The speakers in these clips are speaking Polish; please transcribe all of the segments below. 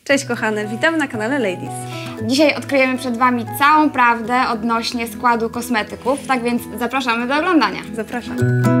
Cześć kochane, witamy na kanale Ladies. Dzisiaj odkryjemy przed Wami całą prawdę odnośnie składu kosmetyków, tak więc zapraszamy do oglądania. Zapraszam.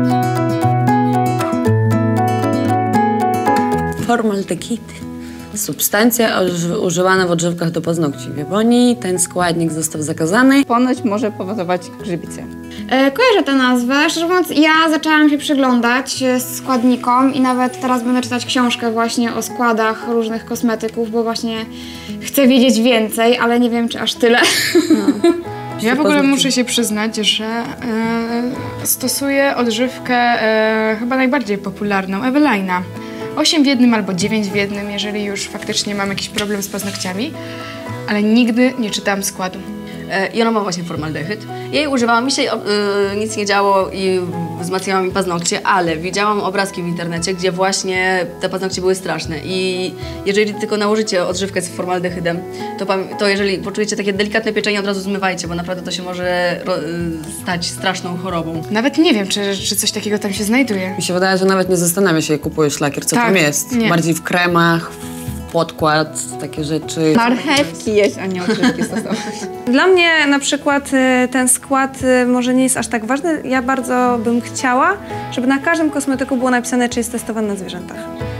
Formaldehyd. Substancja używana w odżywkach do paznokci. W Japonii ten składnik został zakazany. Ponoć może powodować grzybice. Kojarzę tę nazwę. Szczerze mówiąc, ja zaczęłam się przyglądać składnikom i nawet teraz będę czytać książkę właśnie o składach różnych kosmetyków, bo właśnie chcę wiedzieć więcej, ale nie wiem, czy aż tyle. No. Ja w ogóle muszę się przyznać, że stosuję odżywkę chyba najbardziej popularną, Evelina. 8 w jednym albo 9 w jednym, jeżeli już faktycznie mam jakiś problem z paznokciami, ale nigdy nie czytałam składu. I ona ma właśnie formaldehyd. Jej używałam, mi się nic nie działo i wzmacniała mi paznokcie, ale widziałam obrazki w internecie, gdzie właśnie te paznokcie były straszne i jeżeli tylko nałożycie odżywkę z formaldehydem, to jeżeli poczujecie takie delikatne pieczenie, od razu zmywajcie, bo naprawdę to się może stać straszną chorobą. Nawet nie wiem, czy coś takiego tam się znajduje. Mi się wydaje, że nawet nie zastanawia się, jak kupujesz lakier, co tam jest. Nie. Bardziej w kremach, podkład, takie rzeczy. Marchewki jeść, a nie odżywki stosować. Dla mnie na przykład ten skład może nie jest aż tak ważny. Ja bardzo bym chciała, żeby na każdym kosmetyku było napisane, czy jest testowany na zwierzętach.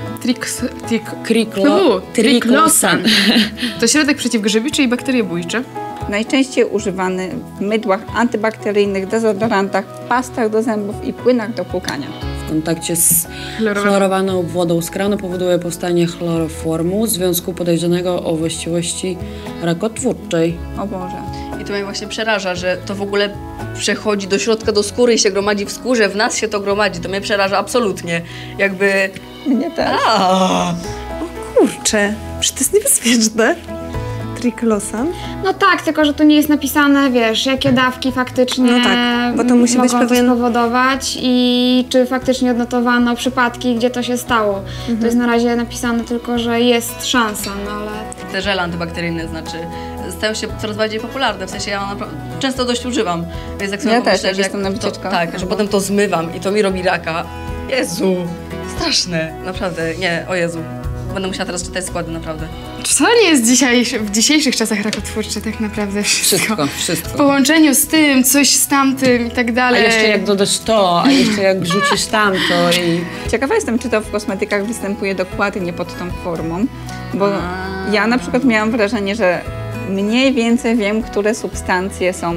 Triclosan. To środek przeciwgrzybiczy i bakteriobójczy. Najczęściej używany w mydłach antybakteryjnych, dezodorantach, pastach do zębów i płynach do płukania. W kontakcie z chlorowaną wodą z kranu powoduje powstanie chloroformu, związku podejrzanego o właściwości rakotwórczej. O Boże. I to mnie właśnie przeraża, że to w ogóle przechodzi do środka, do skóry i się gromadzi w skórze, w nas się to gromadzi, to mnie przeraża absolutnie. Jakby... Mnie też. O kurczę, przecież to jest niebezpieczne. Triclosan. No tak, tylko że tu nie jest napisane, wiesz, jakie dawki faktycznie No tak, bo to musi być mogą to pewien... spowodować i czy faktycznie odnotowano przypadki, gdzie to się stało. To jest na razie napisane tylko, że jest szansa, no ale... Te żele antybakteryjne, stają się coraz bardziej popularne, w sensie ja naprawdę często dość używam, więc jak sobie Ja też, pomyślę, jak jestem na wycieczkach. Tak, że potem to zmywam i to mi robi raka. Jezu, straszne, naprawdę, nie, o Jezu. Będę musiała teraz czytać składy, naprawdę. Wcale nie jest w dzisiejszych czasach rakotwórcze tak naprawdę wszystko. Wszystko. W połączeniu z tym, coś z tamtym i tak A dalej. jeszcze jak dodasz to, a jeszcze jak wrzucisz tamto i... Ciekawa jestem, czy to w kosmetykach występuje dokładnie pod tą formą, bo ja na przykład miałam wrażenie, że mniej więcej wiem, które substancje są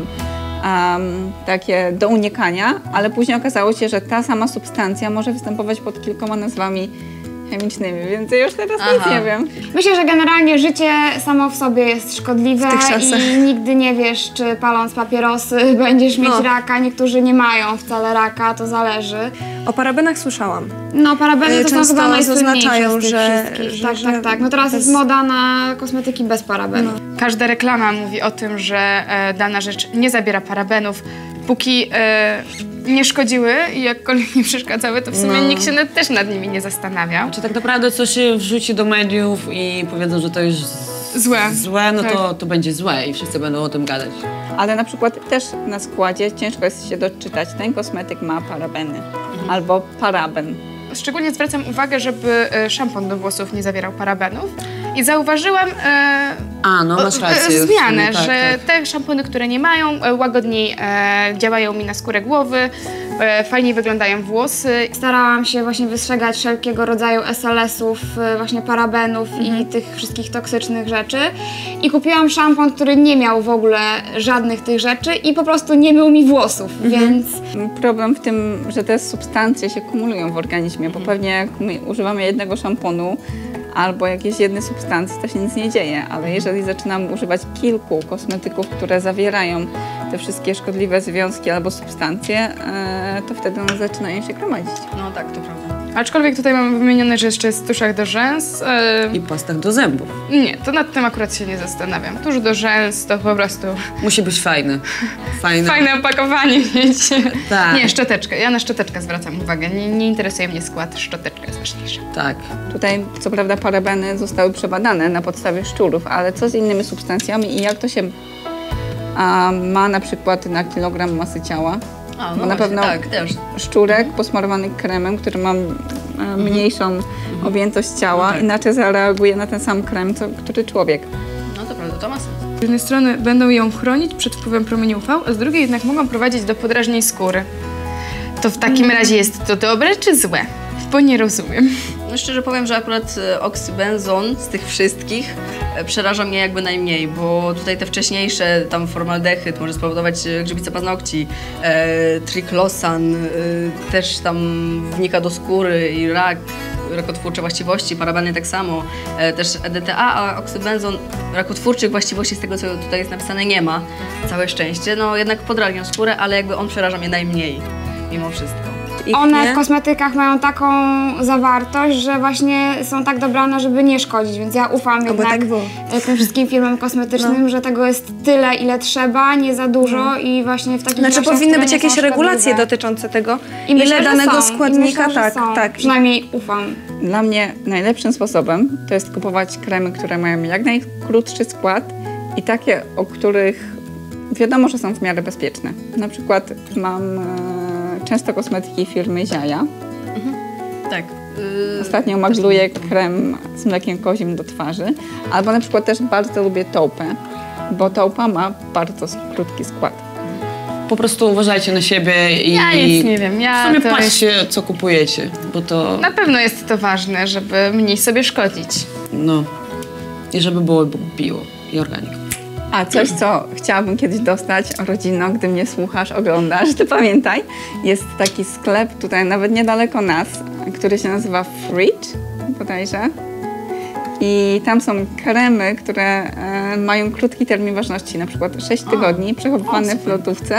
takie do unikania, ale później okazało się, że ta sama substancja może występować pod kilkoma nazwami chemicznymi, więc ja już teraz nic nie wiem. Myślę, że generalnie życie samo w sobie jest szkodliwe W tych czasach. i nigdy nie wiesz, czy paląc papierosy będziesz mieć raka. Niektórzy nie mają wcale raka, to zależy. O parabenach słyszałam. No parabeny to są Często chyba najsłynniejsze zaznaczają, z tych że- wszystkich. że Tak. No teraz jest moda na kosmetyki bez parabenów. Każda reklama mówi o tym, że dana rzecz nie zawiera parabenów, póki nie szkodziły i jakkolwiek nie przeszkadzały, to w sumie nikt się też nad nimi nie zastanawiał. Czy tak naprawdę co się wrzuci do mediów i powiedzą, że to jest Złe. no Tak. to będzie złe i wszyscy będą o tym gadać. Ale na przykład też na składzie ciężko jest się doczytać, ten kosmetyk ma parabeny albo paraben. Szczególnie zwracam uwagę, żeby szampon do włosów nie zawierał parabenów i zauważyłam No masz rację. zmianę, tak, że tak. te szampony, które nie mają, łagodniej działają mi na skórę głowy, fajniej wyglądają włosy. Starałam się właśnie wystrzegać wszelkiego rodzaju SLS-ów, właśnie parabenów i tych wszystkich toksycznych rzeczy. I kupiłam szampon, który nie miał w ogóle żadnych tych rzeczy i po prostu nie mył mi włosów, więc... Problem w tym, że te substancje się kumulują w organizmie, bo pewnie jak my używamy jednego szamponu albo jakiejś jednej substancji, to się nic nie dzieje, ale jeżeli zaczynamy używać kilku kosmetyków, które zawierają te wszystkie szkodliwe związki albo substancje, to wtedy one zaczynają się gromadzić. No tak, to prawda. Aczkolwiek tutaj mam wymienione, że jeszcze jest w tuszach do rzęs. I pastach do zębów. Nie, to nad tym akurat się nie zastanawiam. Tuż do rzęs to po prostu Musi być fajny. fajne opakowanie mieć. Tak. Nie, szczoteczkę. Ja na szczoteczkę zwracam uwagę. Nie interesuje mnie skład, szczoteczka jest ważniejsza. Tak. Tutaj co prawda parabeny zostały przebadane na podstawie szczurów, ale co z innymi substancjami i jak to się ma na przykład na kilogram masy ciała? A, no Bo na właśnie, pewno tak, też. szczurek posmarowany kremem, który ma mniejszą objętość ciała, inaczej zareaguje na ten sam krem, który człowiek. No to prawda, to ma sens. Z jednej strony będą ją chronić przed wpływem promieni UV, a z drugiej jednak mogą prowadzić do podrażnień skóry. To w takim razie jest to dobre czy złe? Bo nie rozumiem. No szczerze powiem, że akurat oksybenzon z tych wszystkich przeraża mnie jakby najmniej, bo tutaj te wcześniejsze, tam formaldehyd może spowodować grzybice paznokci, triklosan też tam wnika do skóry i rakotwórcze właściwości, parabeny tak samo, też EDTA, a oksybenzon rakotwórczych właściwości z tego, co tutaj jest napisane, nie ma, całe szczęście. No jednak podrażnia skórę, ale jakby on przeraża mnie najmniej, mimo wszystko. One w kosmetykach mają taką zawartość, że właśnie są tak dobrane, żeby nie szkodzić, więc ja ufam jednak tak było. tym wszystkim firmom kosmetycznym, że tego jest tyle, ile trzeba, nie za dużo i właśnie w takich Znaczy ilościach, powinny które być nie są jakieś regulacje szkodliwe. dotyczące tego, I myślę, ile że danego są. składnika, I myślę, że tak, są. tak. Przynajmniej ufam. Dla mnie najlepszym sposobem to jest kupować kremy, które mają jak najkrótszy skład i takie, o których wiadomo, że są w miarę bezpieczne. Na przykład mam często kosmetyki firmy Ziaja. Tak. Ostatnio magluję krem z mlekiem kozim do twarzy. Albo na przykład też bardzo lubię Taupę, bo Taupa ma bardzo krótki skład. Po prostu uważajcie na siebie i Ja nic nie wiem. w sumie patrzcie, co kupujecie, bo to, Na pewno jest to ważne, żeby mniej sobie szkodzić. no, i żeby było bio i organik. A coś, co chciałabym kiedyś dostać, rodzino, gdy mnie słuchasz, oglądasz, to pamiętaj, jest taki sklep tutaj nawet niedaleko nas, który się nazywa Fridge, bodajże. I tam są kremy, które mają krótki termin ważności, na przykład 6 tygodni, przechowywane w lodówce.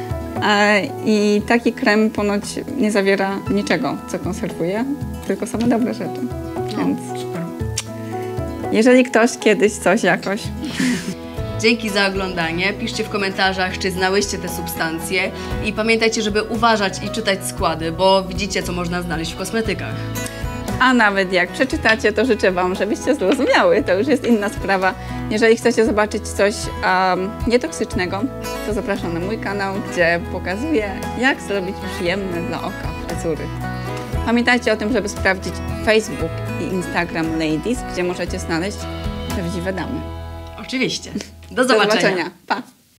I taki krem ponoć nie zawiera niczego, co konserwuje, tylko same dobre rzeczy. Więc jeżeli ktoś kiedyś coś jakoś... Dzięki za oglądanie. Piszcie w komentarzach, czy znałyście te substancje i pamiętajcie, żeby uważać i czytać składy, bo widzicie, co można znaleźć w kosmetykach. A nawet jak przeczytacie, to życzę Wam, żebyście zrozumiały. To już jest inna sprawa. Jeżeli chcecie zobaczyć coś nietoksycznego, to zapraszam na mój kanał, gdzie pokazuję, jak zrobić przyjemne dla oka fryzury. Pamiętajcie o tym, żeby sprawdzić Facebook i Instagram Ladies, gdzie możecie znaleźć prawdziwe damy. Oczywiście. Do zobaczenia. Pa!